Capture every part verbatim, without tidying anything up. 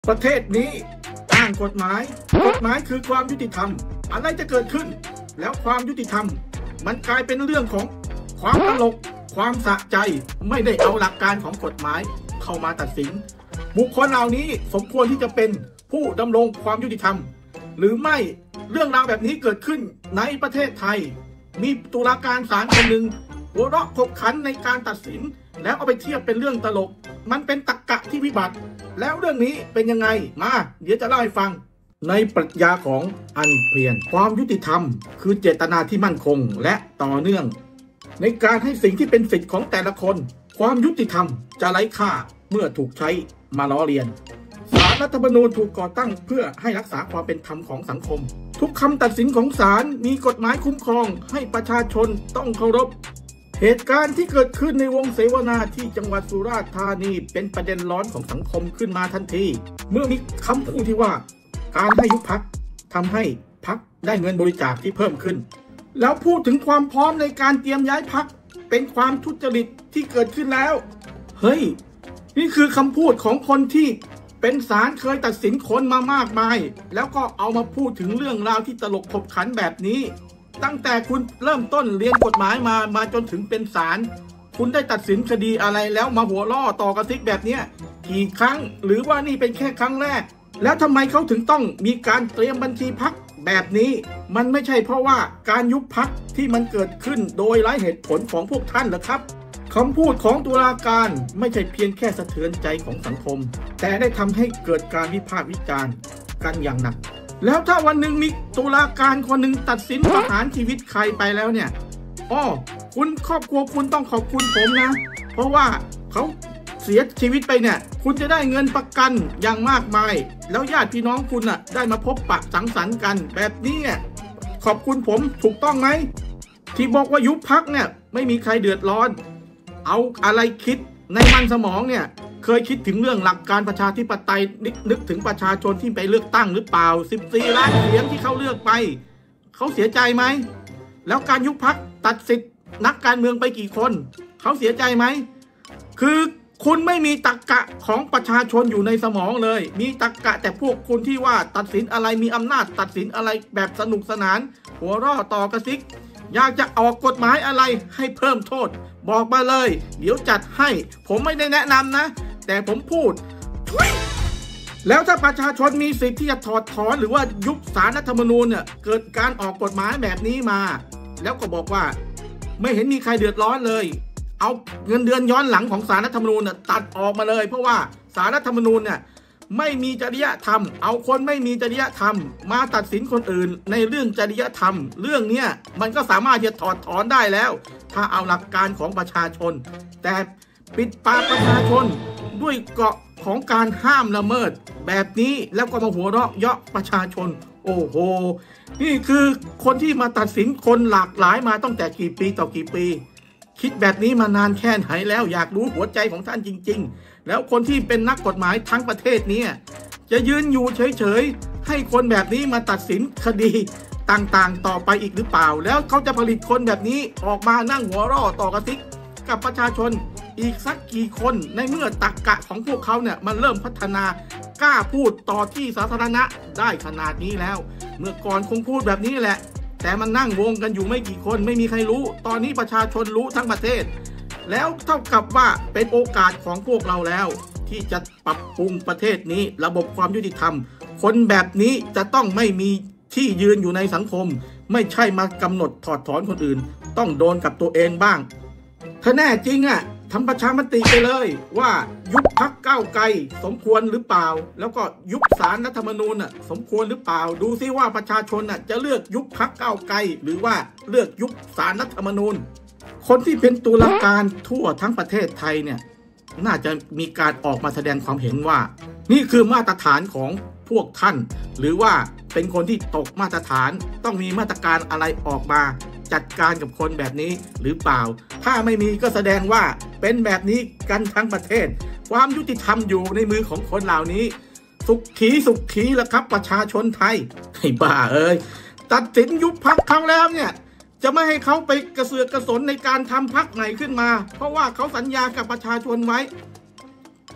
ประเทศนี้อ้างกฎหมายกฎหมายคือความยุติธรรมอะไรจะเกิดขึ้นแล้วความยุติธรรมมันกลายเป็นเรื่องของความตลกความสะใจไม่ได้เอาหลักการของกฎหมายเข้ามาตัดสินบุคคลเหล่านี้สมควรที่จะเป็นผู้ดำรงความยุติธรรมหรือไม่เรื่องราวแบบนี้เกิดขึ้นในประเทศไทยมีตุลาการศาลคนหนึ่งหัวเราะขบขันในการตัดสินแล้วเอาไปเทียบเป็นเรื่องตลกมันเป็นตรรกะที่วิบัติแล้วเรื่องนี้เป็นยังไงมาเดี๋ยวจะเล่าให้ฟังในปรัชญาของอันเพียรความยุติธรรมคือเจตนาที่มั่นคงและต่อเนื่องในการให้สิ่งที่เป็นสิทธิ์ของแต่ละคนความยุติธรรมจะไร้ค่าเมื่อถูกใช้มาล้อเลียนศาลรัฐธรรมนูญถูกก่อตั้งเพื่อให้รักษาความเป็นธรรมของสังคมทุกคำตัดสินของศาลมีกฎหมายคุ้มครองให้ประชาชนต้องเคารพเหตุการณ์ที่เกิดขึ้นในวงเสวนาที่จังหวัดสุราษฎร์ธานีเป็นประเด็นร้อนของสังคมขึ้นมาทันทีเมื่อมีคำพูดที่ว่าการให้ยุบพรรคทำให้พรรคได้เงินบริจาคที่เพิ่มขึ้นแล้วพูดถึงความพร้อมในการเตรียมย้ายพรรคเป็นความทุจริตที่เกิดขึ้นแล้วเฮ้ยนี่คือคำพูดของคนที่เป็นศาลเคยตัดสินคนมามากมายแล้วก็เอามาพูดถึงเรื่องราวที่ตลกขบขันแบบนี้ตั้งแต่คุณเริ่มต้นเรียนกฎหมายมามาจนถึงเป็นศาลคุณได้ตัดสินคดีอะไรแล้วมาหัวล่อต่อกระซิกแบบนี้กี่ครั้งหรือว่านี่เป็นแค่ครั้งแรกแล้วทำไมเขาถึงต้องมีการเตรียมบัญชีพรรคแบบนี้มันไม่ใช่เพราะว่าการยุบพรรคที่มันเกิดขึ้นโดยไร้เหตุผลของพวกท่านเหรอครับคำพูดของตุลาการไม่ใช่เพียงแค่สะเทือนใจของสังคมแต่ได้ทำให้เกิดการวิพากษ์วิจารณ์กันอย่างหนักแล้วถ้าวันหนึ่งมีตุลาการคนหนึ่งตัดสินประหารชีวิตใครไปแล้วเนี่ยอ้อคุณครอบครัวคุณต้องขอบคุณผมนะเพราะว่าเขาเสียชีวิตไปเนี่ยคุณจะได้เงินประกันอย่างมากมายแล้วญาติพี่น้องคุณน่ะได้มาพบปะสังสรรค์กันแบบนี้ขอบคุณผมถูกต้องไหมที่บอกว่ายุบพรรคเนี่ยไม่มีใครเดือดร้อนเอาอะไรคิดในมันสมองเนี่ยเคยคิดถึงเรื่องหลักการประชาธิปไตยนึกนึกถึงประชาชนที่ไปเลือกตั้งหรือเปล่าสิบสี่ล้านเสียงที่เขาเลือกไปเขาเสียใจไหมแล้วการยุบพรรคตัดสิทธิ์นักการเมืองไปกี่คนเขาเสียใจไหมคือคุณไม่มีตรรกะของประชาชนอยู่ในสมองเลยมีตรรกะแต่พวกคุณที่ว่าตัดสินอะไรมีอำนาจตัดสินอะไรแบบสนุกสนานหัวเราะต่อกระซิกอยากจะออกกฎหมายอะไรให้เพิ่มโทษบอกมาเลยเดี๋ยวจัดให้ผมไม่ได้แนะนำนะแต่ผมพูดแล้วถ้าประชาชนมีสิทธิ์ที่จะถอดถอนหรือว่ายุบศาลรัฐธรรมนูญเนี่ยเกิดการออกกฎหมายแบบนี้มาแล้วก็บอกว่าไม่เห็นมีใครเดือดร้อนเลยเอาเงินเดือนย้อนหลังของศาลรัฐธรรมนูญเนี่ยตัดออกมาเลยเพราะว่าศาลรัฐธรรมนูญเนี่ยไม่มีจริยธรรมเอาคนไม่มีจริยธรรมมาตัดสินคนอื่นในเรื่องจริยธรรมเรื่องนี้มันก็สามารถจะถอดถอนได้แล้วถ้าเอาหลักการของประชาชนแต่ปิดปากประชาชนด้วยเกราะของการห้ามละเมิดแบบนี้แล้วก็มาหัวเราะเยาะประชาชนโอ้โหนี่คือคนที่มาตัดสินคนหลากหลายมาตั้งแต่กี่ปีต่อกี่ปีคิดแบบนี้มานานแค่ไหนแล้วอยากรู้หัวใจของท่านจริงๆแล้วคนที่เป็นนักกฎหมายทั้งประเทศนี้จะยืนอยู่เฉยๆให้คนแบบนี้มาตัดสินคดีต่างๆต่อไปอีกหรือเปล่าแล้วเขาจะผลิตคนแบบนี้ออกมานั่งหัวเราะต่อกระซิกกับประชาชนอีกสักกี่คนในเมื่อตรรกะของพวกเขาเนี่ยมันเริ่มพัฒนากล้าพูดต่อที่สาธารณะได้ขนาดนี้แล้วเมื่อก่อนคงพูดแบบนี้แหละแต่มันนั่งวงกันอยู่ไม่กี่คนไม่มีใครรู้ตอนนี้ประชาชนรู้ทั้งประเทศแล้วเท่ากับว่าเป็นโอกาสของพวกเราแล้วที่จะปรับปรุงประเทศนี้ระบบความยุติธรรมคนแบบนี้จะต้องไม่มีที่ยืนอยู่ในสังคมไม่ใช่มากำหนดถอดถอนคนอื่นต้องโดนกับตัวเองบ้างถ้าแน่จริงอ่ะทำประชามติไปเลยว่ายุบพรรคก้าวไกลสมควรหรือเปล่าแล้วก็ยุบศาลรัฐธรรมนูญอ่ะสมควรหรือเปล่าดูซิว่าประชาชนอ่ะจะเลือกยุบพรรคก้าวไกลหรือว่าเลือกยุบศาลรัฐธรรมนูญคนที่เป็นตุลาการทั่วทั้งประเทศไทยเนี่ยน่าจะมีการออกมาแสดงความเห็นว่านี่คือมาตรฐานของพวกท่านหรือว่าเป็นคนที่ตกมาตรฐานต้องมีมาตรการอะไรออกมาจัดการกับคนแบบนี้หรือเปล่าถ้าไม่มีก็แสดงว่าเป็นแบบนี้กันทั้งประเทศความยุติธรรมอยู่ในมือของคนเหล่านี้สุขีสุขีละครับประชาชนไทยไอ้บ้าเอ้ยตัดสินยุบพรรคเขาแล้วเนี่ยจะไม่ให้เขาไปกระเสือกกระสนในการทำพรรคใหม่ขึ้นมาเพราะว่าเขาสัญญากับประชาชนไว้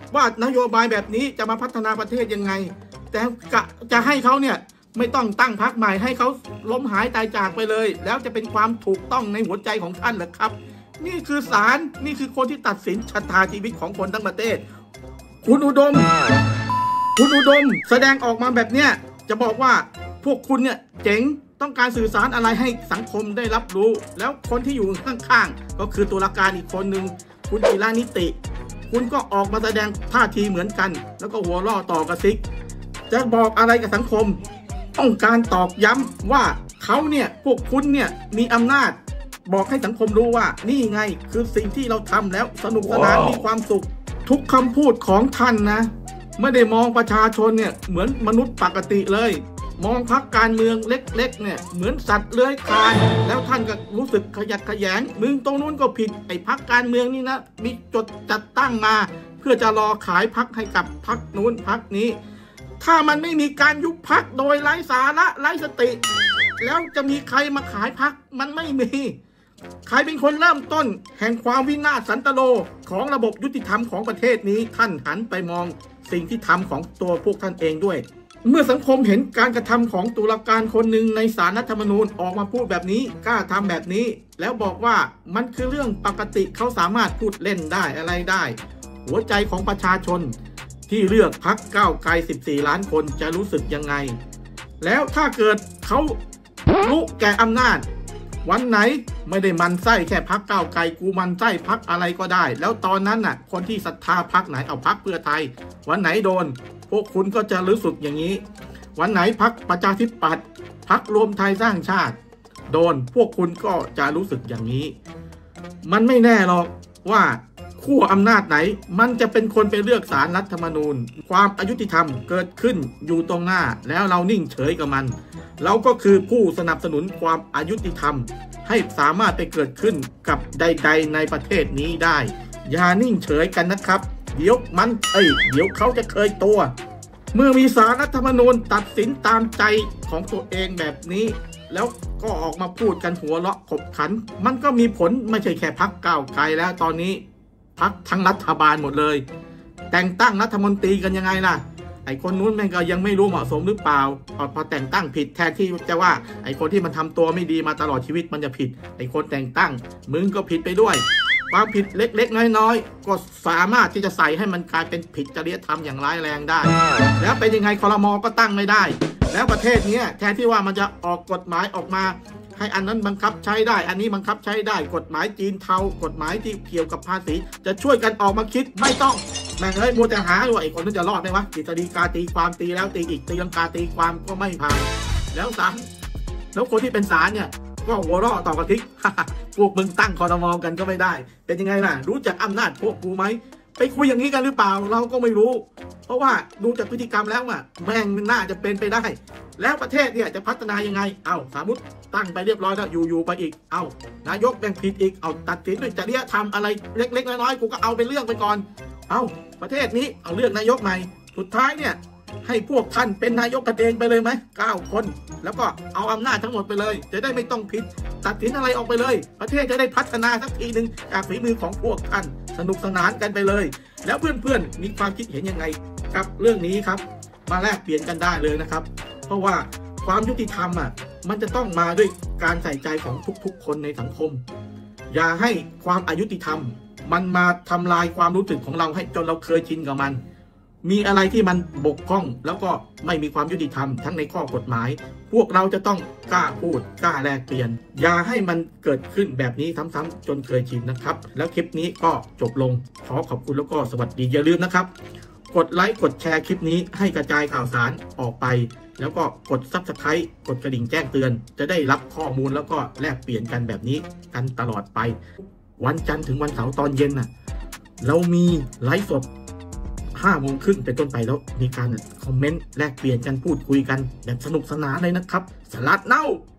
ว่านโยบายแบบนี้จะมาพัฒนาประเทศยังไงแต่จะให้เขาเนี่ยไม่ต้องตั้งพรรคใหม่ให้เขาล้มหายตายจากไปเลยแล้วจะเป็นความถูกต้องในหัวใจของท่านเหรอครับนี่คือศาลนี่คือคนที่ตัดสินชะตาชีวิตของคนทั้งประเทศคุณอุดมคุณอุดมแสดงออกมาแบบเนี้ยจะบอกว่าพวกคุณเนี่ยเจ๋งต้องการสื่อสารอะไรให้สังคมได้รับรู้แล้วคนที่อยู่ข้างๆก็คือตุลาการอีกคนหนึ่งคุณจิรานิติคุณก็ออกมาแสดงท่าทีเหมือนกันแล้วก็หัวล่อต่อกระซิกจะบอกอะไรกับสังคมต้องการตอกย้ำว่าเขาเนี่ยพวกคุณเนี่ยมีอำนาจบอกให้สังคมรู้ว่านี่ไงคือสิ่งที่เราทำแล้วสนุกสนาน wow. มีความสุขทุกคำพูดของท่านนะไม่ได้มองประชาชนเนี่ยเหมือนมนุษย์ปกติเลยมองพรรคการเมืองเล็กๆเนี่ยเหมือนสัตว์เลื้อยคลานแล้วท่านก็รู้สึกขยักขยงมึงตรงนู้นก็ผิดไอ้พรรคการเมืองนี่นะมีจดจัดตั้งมาเพื่อจะรอขายพรรคให้กับพรรคนู้นพรรคนี้ถ้ามันไม่มีการยุบพรรคโดยไร้สาระไร้สติแล้วจะมีใครมาขายพรรคมันไม่มีใครเป็นคนเริ่มต้นแห่งความวินาศสันตโลของระบบยุติธรรมของประเทศนี้ท่านหันไปมองสิ่งที่ทำของตัวพวกท่านเองด้วยเมื่อสังคมเห็นการกระทำของตุลาการคนหนึ่งในศาลรัฐธรรมนูญออกมาพูดแบบนี้กล้าทำแบบนี้แล้วบอกว่ามันคือเรื่องปกติเขาสามารถพูดเล่นได้อะไรได้หัวใจของประชาชนที่เลือกพรรคก้าวไกลสิบสี่ล้านคนจะรู้สึกยังไงแล้วถ้าเกิดเขารู้แก่อำนาจวันไหนไม่ได้มันไส้แค่พรรคก้าวไกลกูมันไส้พรรคอะไรก็ได้แล้วตอนนั้นน่ะคนที่ศรัทธาพรรคไหนเอาพรรคเพื่อไทยวันไหนโดนพวกคุณก็จะรู้สึกอย่างนี้วันไหนพรรคประชาธิปัตย์พรรครวมไทยสร้างชาติโดนพวกคุณก็จะรู้สึกอย่างนี้มันไม่แน่หรอกว่าขั้วอำนาจไหนมันจะเป็นคนไปเลือกศาลรัฐธรรมนูญความอายุติธรรมเกิดขึ้นอยู่ตรงหน้าแล้วเรานิ่งเฉยกับมันเราก็คือผู้สนับสนุนความอายุติธรรมให้สามารถไปเกิดขึ้นกับใดๆในประเทศนี้ได้อย่านิ่งเฉยกันนะครับเดี๋ยวมันเอ้ยเดี๋ยวเขาจะเคยตัวเมื่อมีศาลรัฐธรรมนูญตัดสินตามใจของตัวเองแบบนี้แล้วก็ออกมาพูดกันหัวเราะขบขันมันก็มีผลไม่ใช่แค่พรรคก้าวไกลแล้วตอนนี้พรรคทั้งรัฐบาลหมดเลยแต่งตั้งรัฐมนตรีกันยังไงล่ะไอ้คนนู้นแม่งก็ยังไม่รู้เหมาะสมหรือเปล่าพอแต่งตั้งผิดแทนที่จะว่าไอ้คนที่มันทำตัวไม่ดีมาตลอดชีวิตมันจะผิดไอ้คนแต่งตั้งมึงก็ผิดไปด้วยความผิดเล็กๆน้อยๆก็สามารถที่จะใส่ให้มันกลายเป็นผิดจริยธรรมอย่างร้ายแรงได้แล้วเป็นยังไงครม.ก็ตั้งไม่ได้แล้วประเทศนี้แทนที่ว่ามันจะออกกฎหมายออกมาให้อันนั้นบังคับใช้ได้อันนี้บังคับใช้ได้กฎหมายจีนเทากฎหมายที่เกี่ยวกับภาษีจะช่วยกันออกมาคิดไม่ต้องแม่งเอ้ยมัวแต่หาว่าไอ้คนนั้นจะรอดไหมวะกฤษฎีกาตีความตีแล้วตีอีกตีลังกาตีความก็ไม่ผ่านแล้วศาลแล้วคนที่เป็นศาลเนี่ยก็หัวเราะต่อกระทิก พวกมึงตั้งครม.กันก็ไม่ได้เป็นยังไงล่ะรู้จักอำนาจพวกกูไหมไปคุยอย่างนี้กันหรือเปล่าเราก็ไม่รู้เพราะว่าดูจากพฤติกรรมแล้วอ่ะแม่งน่าจะเป็นไปได้แล้วประเทศเนี่ยจะพัฒนายังไงเอาสมมติตั้งไปเรียบร้อยแล้วอยู่ๆไปอีกเอานายกแบ่งผิดอีกเอาตัดสินด้วยจริยธรรมอะไรเล็กๆน้อยๆกูก็เอาไปเรื่องไปก่อนเอาประเทศนี้เอาเลือกนายกใหม่สุดท้ายเนี่ยให้พวกท่านเป็นนายกกันเองไปเลยไหมเก้าคนแล้วก็เอาอำนาจทั้งหมดไปเลยจะได้ไม่ต้องผิดตัดสินอะไรออกไปเลยประเทศจะได้พัฒนาสักทีหนึ่งจากฝีมือของพวกท่านสนุกสนานกันไปเลยแล้วเพื่อนๆมีความคิดเห็นยังไงกับเรื่องนี้ครับมาแลกเปลี่ยนกันได้เลยนะครับเพราะว่าความยุติธรรมอ่ะมันจะต้องมาด้วยการใส่ใจของทุกๆคนในสังคมอย่าให้ความอายุติธรรมมันมาทำลายความรู้สึกของเราให้จนเราเคยชินกับมันมีอะไรที่มันบกพร่องแล้วก็ไม่มีความยุติธรรมทั้งในข้อกฎหมายพวกเราจะต้องกล้าพูดกล้าแลกเปลี่ยนอย่าให้มันเกิดขึ้นแบบนี้ซ้ำๆจนเคยชินนะครับแล้วคลิปนี้ก็จบลงขอขอบคุณแล้วก็สวัสดีอย่าลืมนะครับกดไลค์กดแชร์คลิปนี้ให้กระจายข่าวสารออกไปแล้วก็กด ซับสไครบ์ กดกระดิ่งแจ้งเตือนจะได้รับข้อมูลแล้วก็แลกเปลี่ยนกันแบบนี้กันตลอดไปวันจันทร์ถึงวันเสาร์ตอนเย็นน่ะเรามีไลฟ์สดห้าโมงครึ่งเป็นต้นไปแล้วมีการคอมเมนต์แลกเปลี่ยนกันพูดคุยกันแบบสนุกสนานเลยนะครับสลัดเน่า